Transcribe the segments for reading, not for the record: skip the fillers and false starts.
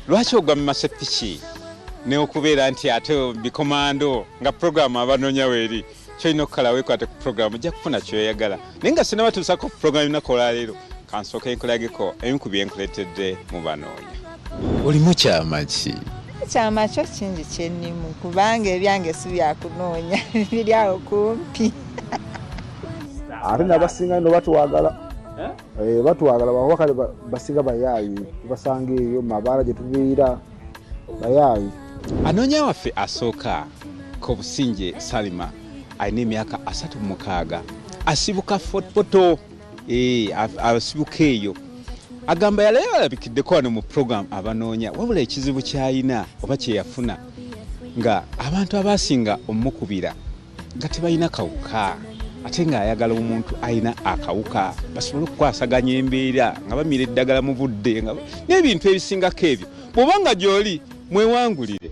lwaki ogwa mu masepiki ne okubeera nti ate bikomando nga programu abanoonya weeri kyolina okukala weekwate ku programu ojja kufuna kyoyagala naye nga sinabatuusako ku programu inakola leero kansooka enkulageko ebimu ku byenkuleetedde mu banoonya. Olimu kyama ki? Kyama kyo kingi kyennimu kubanga ebyange si byakunoonya biri awo kumpi. Ate n'abasinga no batwagala batwagala bawakale basinga bayaayi basanga eyo mabaala gye tubeera bayaayi. Anoonya waffe asooka ko Businje Salima alina emyaka 36 asibuka fotopoto asibuka eyo agamba yalabikiddeko wano mu program abanoonya wabula ekizibu kyayina oba kyeyafuna nga abantu abasinga omukubira nga tebalina kawuka ate nga ayagala omuntu alina akawuka basobole okukwasaganya embeera nga bamira eddagala mu budde n'ebintu ebisingako ebyo bw'obanga gy'oli mwewangulire.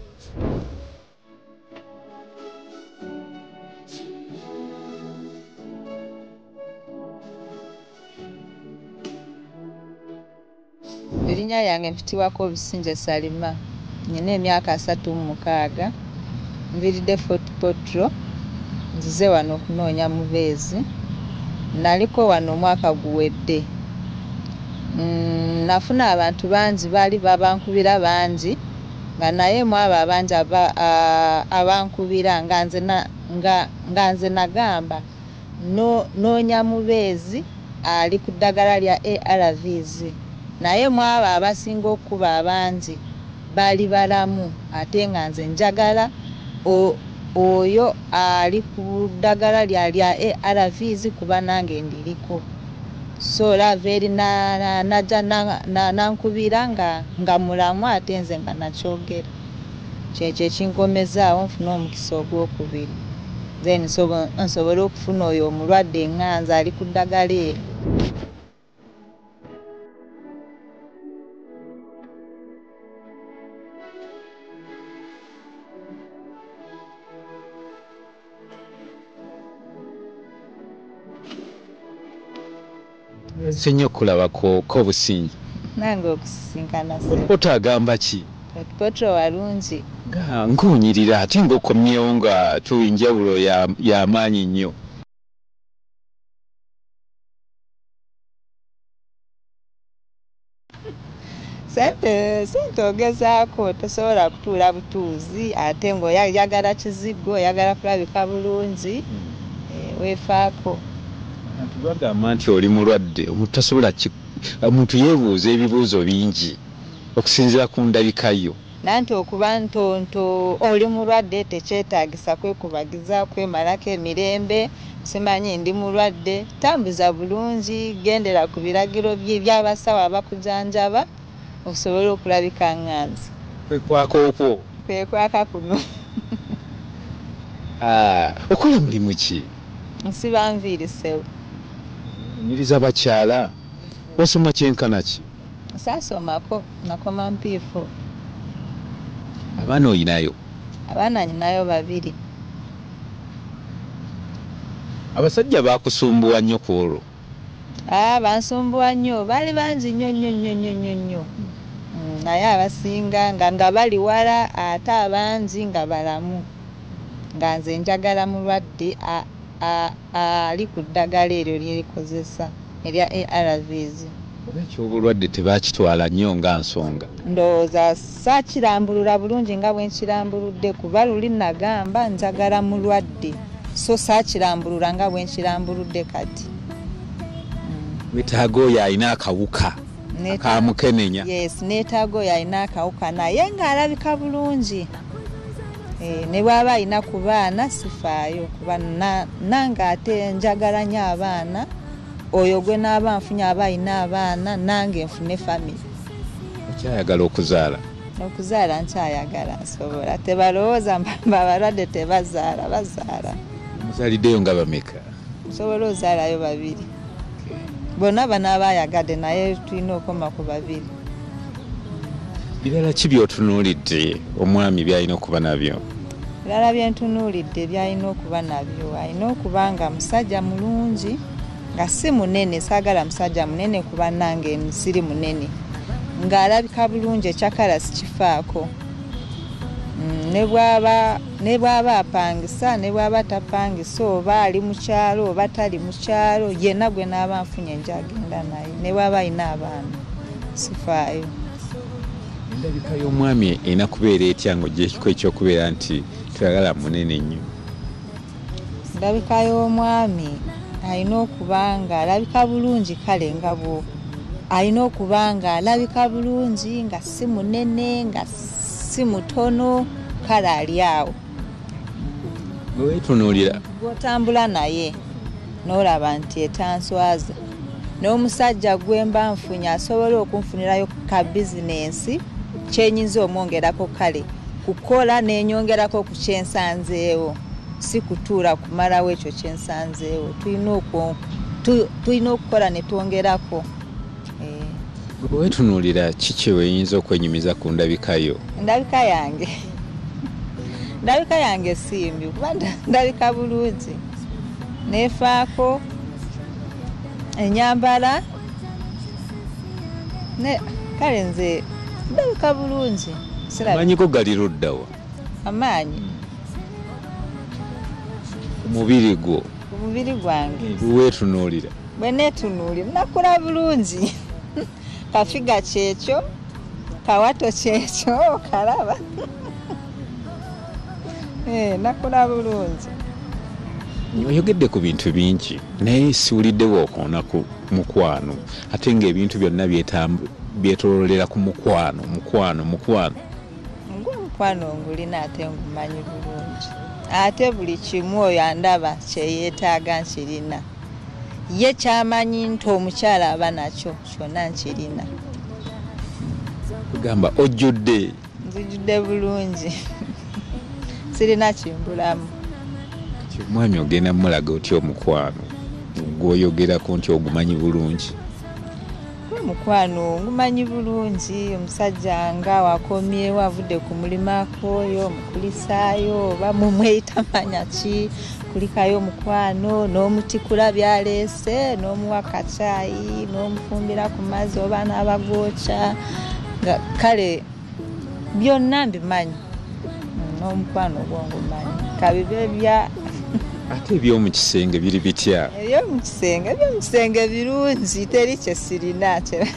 Erinnya yange mpitibwako Businje Salima. Nina emyaka 36. Nviridde Fort Portal. Nzize wano okunoonya mubeezi. Naliko wano omwaka guwedde. Nafuna abantu bangi baali babankubira bangi nga naye mu abo abangi abankubira nga nze nagamba noonya mubeezi ali ku ddagala lya ARVs. Naye mu abo abasinga okuba abangi baali balamu ate nga nze njagala oyo ali ku ddagala lya ARVs kuba nange ndiriko. So laveri najja nankubira nga mulamu ate nze nga nakyogera. Kyekyo ekinkomezaawo nfuna omukisa ogwokubiri. Then nsobole okufuna oyo omulwadde enganza ali ku ddagala eryo. Senyo kulabako ko Businje. Nange okusisinkana se. Poto agamba ki? Poto walungi. Nkunyirira ate ng'okomyewo nga tuyinjawulo y'amaanyi nnyo. Sente ogezaako tosobola kutuula butuuzi ate ng'oyagala kizigo oyagala kulabika bulungi weefaako. Bagamba nti oli mulwadde omuntu yeebuuza ebibuuzo bingi okusinziira ku ndabika yo. Nanti okuba ntonto oli mulwadde tekyetaagisa kwekubagiza kwemalako emirembe simanyi ndi mulwadde tambuza bulungi gendera ku biragiro by'abasawo abakujanjaba okusobola okulabika nganzi. Kwekwaka kuno. Okola mulimu ki? Nsiba nviiri sewo. Nyiriza bakyala wasoma kyenkana ki? Saasomako nakoma mpiifu. Abaana oyinayo? Abaana nyinayo 2. Abasajja bakusumbuwa nnyo ku olwo? Bansumbuwa nnyo baali bangi nnyo. Naye abasinga nga bali wala ate abangi nga balamu. Nga nze njagala mulwadde ali ku ddagala eryo lyerikozesa erya ARVs. Ekyo obulwadde tebakitwala nnyo nga nsonga. Ndowooza saakirambulula bulungi nga bwe nkirambuludde kuba luli nagamba njagala mulwadde so saakirambulula nga bwe nkirambuludde kati. Wetaaga oyo alina akawuka akamukenenya. Yes, neetaaga oyo alina akawuka naye ng'alabika bulungi. Ne bw'aba alina ku baana sifaayo kuba nange ate njagala nnyo abaana oyo gwe n'aba nfunye aba alina abaana nange nfune family. Okyayagala okuzaala? Okuzaala nkyayagala nsobola. Tebalowooza balwadde tebazaala bazaala. Muzaaliddeyo nga bameka? Nsobola ozaalayo 2. Bonna banaaba ayagadde naye tulina okoma ku 2. Birala ki by'otunuulidde omwami by'alina okuba nabyo? Birala byentunuulidde by'alina okuba nabyo alina okuba nga musajja mulungi nga si munene saagala musajja munene kuba nange siri munene ng'alabika bulungi ekyakala sikifaako. Ne bw'aba apangisa ne bw'aba tapangisa oba ali mu kyalo oba tali mu kyalo yenna gwe n'aba nfunye nja agenda naye ne bw'aba alina abaana sifaayo. Endabika y'omwami erina kubeera etya ng'oggyeko ekyokubeera nti tuyagala munene nnyo? Endabika y'omwami alina okuba nga alabika bulungi kale nga bwo alina okuba nga alabika bulungi nga si munene nga si mutono kale ali awo. Bwe weetunuulira gw'otambula naye n'olaba nti etanswaza n'omusajja gwe mba nfunye asobola okunfunirayo ka bizinensi kyenyinza omwongerako kale kukola n'enyongerako ku kyensanzeewo si kutuula kumalawo ekyo kyensanzeewo tulina okukola ne twongerako. bwe weetunuulira kiki weeyinza okwenyumiza ku ndabikayo? Ndabika yange simbi kuba ndabika bulungi neefaako enyambala kale nze ndabika bulungi. Amanyiko gali luddawa? Amaanyi omubiri gwo? Omubiri gwange weetunuulira? Bwe neetunuulira nakula bulungi. Kafiga kyekyo kawato kyekyo kalaba. Nakula bulungi. Oyogedde ku bintu bingi naye siwulidde bw'okoona ku mukwano ate ng'ebintu byonna byetololera ku mukwano. Ng'omukwano ngulina ate ngumanyi bulungi ate buli kimu oyo andaba kyeyeetaaga nkirina. Ye kyamanyi nti omukyala aba nakyo kyonna nkirina. Kugamba ojjudde? Nzijjudde bulungi sirina kimbulamu. Omwami ogenda mulaga otya omukwano gw'oyogerako nti ogumanyi bulungi? Omukwano ngumanyi bulungi. Omusajja nga wakomyewo avudde ku mulimu akooyo mukulisaayo oba mumweyita manya ki kulikayo omukwano n'omutikula byaleese n'omuwa kacaayi n'omufumbira ku mazzi oba n'abagooca kale byonna mbimanyi. N'omukwano gwongumanyi kabibe bya ate eby'omu kisenge biri bitya? Eby'omu kisenge birungi teri kye sirina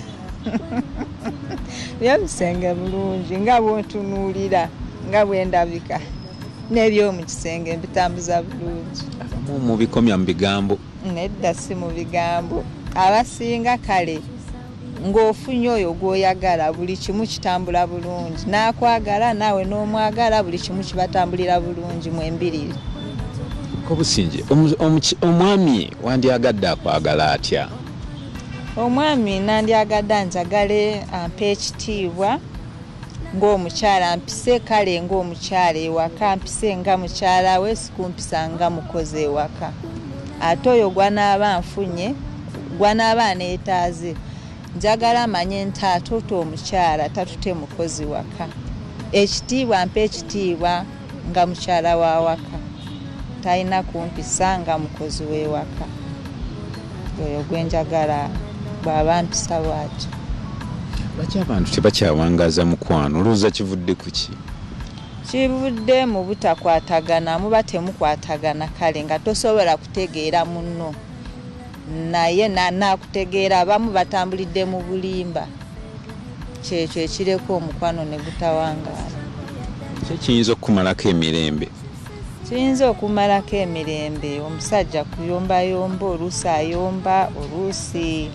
eby'omu kisenge bulungi nga bw'ontunuulira nga bwe ndabika n'eby'omu kisenge mbitambuza bulungi. Mu bikomya mu bigambo? Nedda si mu bigambo. Abasinga kale ng'ofunye oyo gw'oyagala buli kimu kitambula bulungi n'akwagala naawe n'omwagala buli kimu kibatambulira bulungi mwembirire. Kobusinge omwami wandyagadde akwagala atya? Omwami nandyagadde njagale ampe ekitiibwa ng'omukyala ampise kale ng'omukyala ewaka ampise nga mukyala we sikumpisa nga mukozi ewaka. Ate oyo gwanaaba nfunye gwanaaba aneetaaze njagala amanye nti ate omukyala tatute mukozi waka. Ekitiibwa mpe ekitiibwa nga mukyala wa waka talina kumpisa nga mukozi w'ewaka. Oyo gwe njagala bw'aba mpisa bw'atyo. Lwaki abantu tebakyawangaza mukwano? Olowooza kivudde ku ki? Kivudde mu butakwatagana muba temukwatagana kale nga tosobola kutegeera munno naye nakutegeera abamu batambulidde mu bulimba kyekyo ekireko omukwano ne gutawangaala. Kiyinza okukumalako emirembe? Kiyinza okumalako emirembe. Omusajja kuyombayomba oluusi ayomba oluusi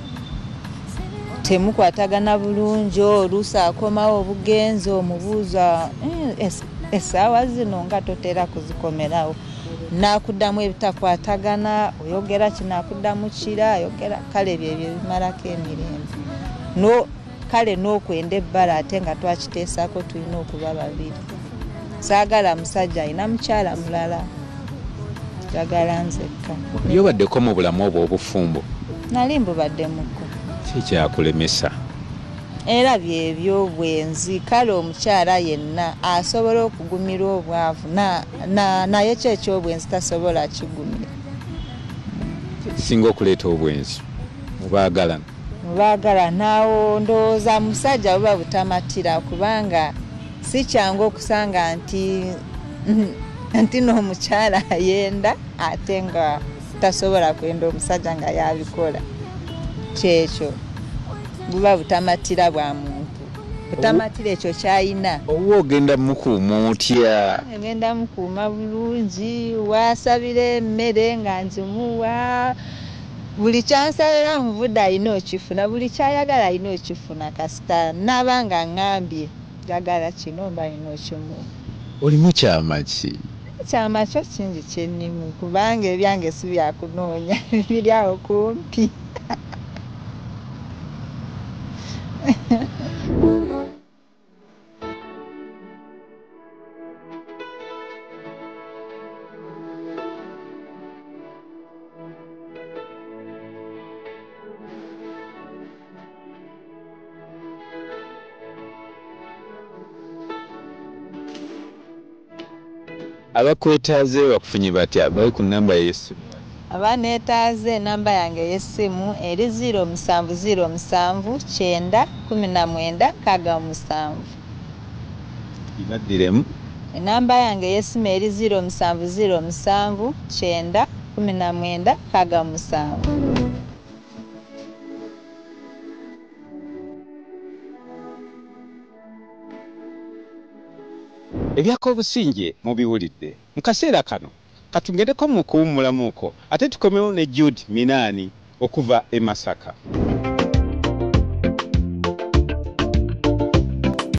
temukwatagana bulungi oluusi akomawo obugenzi omubuuza essaawa zino nga totera kuzikomerawo nakuddamu ebitakwatagana oyogera kinakuddamu kira ayogera kale byebyo bimalako emirembe kale n'okwenda ebbala ate nga twakiteesako tulina okuba babiri. Saagala musajja alina mukyala mulala njagala nzekka. Yobaddeko mu bulamu obwo obufumbo? Nali mbubaddemukko. Kikyakulemesa? Era byebyo bwenzi kale omukyala yenna asobola okugumira obwavu naye kyekyobwenzi tasobola kigumira. Kisinga okuleeta obwenzi mubaagalana? baagala naawo ndowooza musajja buba butamatira kubanga si kyangu okusanga nti n'omukyala ayenda ate nga tasobola kwenda omusajja nga yabikola kyekyo buba butamatira bwa muntu butamatira ekyo kyayina oba ogenda mukuuma otya ngenda mukuuma bulungi wasabira emmere nga nzimuwa buli kyansabira muvudde alina okifuna buli kyayagala alina okifuna kasita naba nga ŋŋambye njagala kino mba alina okimuwa olimu kyama ki kyama kyo kingi kyennimu kubanga ebyange si byakunoonya biri awo kumpi abakwetaaze bakufunye batya bali ku namba y'essimu abaneetaaze enamba yange ey'essimu eri 0707 ibaddiremu enamba yange ey'essimu eri 0707 ebyaka obusinge mubiwulidde mu kaseera kano katungereko mu kuwummulamuuko ate tukomewo ne Jude Minani okuva e Masaka